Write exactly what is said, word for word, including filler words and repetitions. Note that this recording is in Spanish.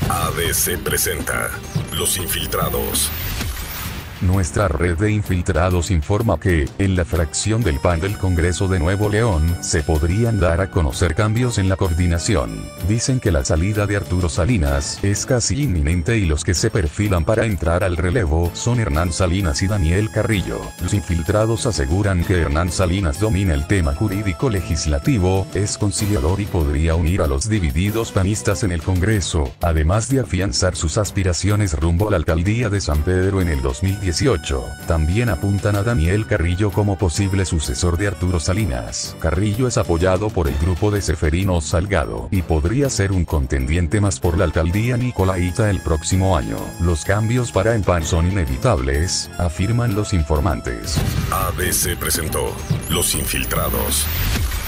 A D C presenta Los Infiltrados. Nuestra red de infiltrados informa que, en la fracción del P A N del Congreso de Nuevo León, se podrían dar a conocer cambios en la coordinación. Dicen que la salida de Arturo Salinas es casi inminente y los que se perfilan para entrar al relevo son Hernán Salinas y Daniel Carrillo. Los infiltrados aseguran que Hernán Salinas domina el tema jurídico legislativo, es conciliador y podría unir a los divididos panistas en el Congreso, además de afianzar sus aspiraciones rumbo a la alcaldía de San Pedro en el dos mil dieciocho. También apuntan a Daniel Carrillo como posible sucesor de Arturo Salinas. Carrillo es apoyado por el grupo de Seferino Salgado y podría ser un contendiente más por la alcaldía nicolaita el próximo año. Los cambios para el P A N son inevitables, afirman los informantes. A D C presentó Los Infiltrados.